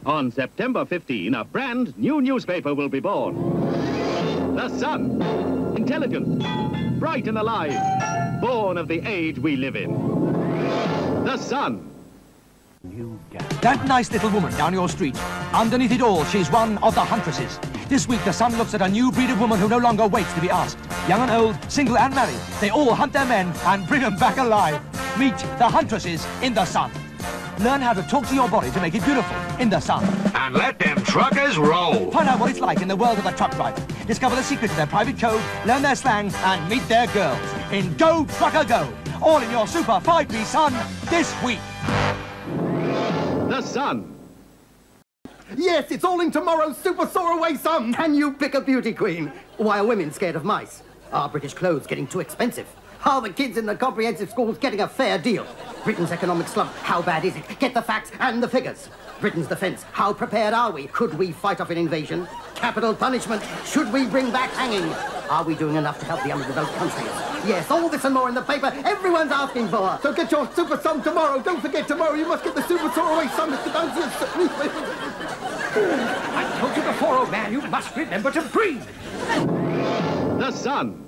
On September 15, a brand new newspaper will be born. The Sun. Intelligent, bright and alive. Born of the age we live in. The Sun. That nice little woman down your street, underneath it all, she's one of the huntresses. This week, the Sun looks at a new breed of woman who no longer waits to be asked. Young and old, single and married, they all hunt their men and bring them back alive. Meet the huntresses in the Sun. Learn how to talk to your body to make it beautiful in the Sun. And let them truckers roll. Find out what it's like in the world of the truck driver. Discover the secret to their private code, learn their slang, and meet their girls in Go Trucker Go. All in your super 5p Sun this week. The Sun. Yes, it's all in tomorrow's Super Soaraway Sun. Can you pick a beauty queen? Why are women scared of mice? Are British clothes getting too expensive? Are the kids in the comprehensive schools getting a fair deal? Britain's economic slump, how bad is it? Get the facts and the figures. Britain's defence, how prepared are we? Could we fight off an invasion? Capital punishment, should we bring back hanging? Are we doing enough to help the underdeveloped countries? Yes, all this and more in the paper everyone's asking for. So get your Super Sun tomorrow. Don't forget tomorrow you must get the Super Soaraway Sun, Mr. Duncan. I told you before, old man, you must remember to breathe. The Sun.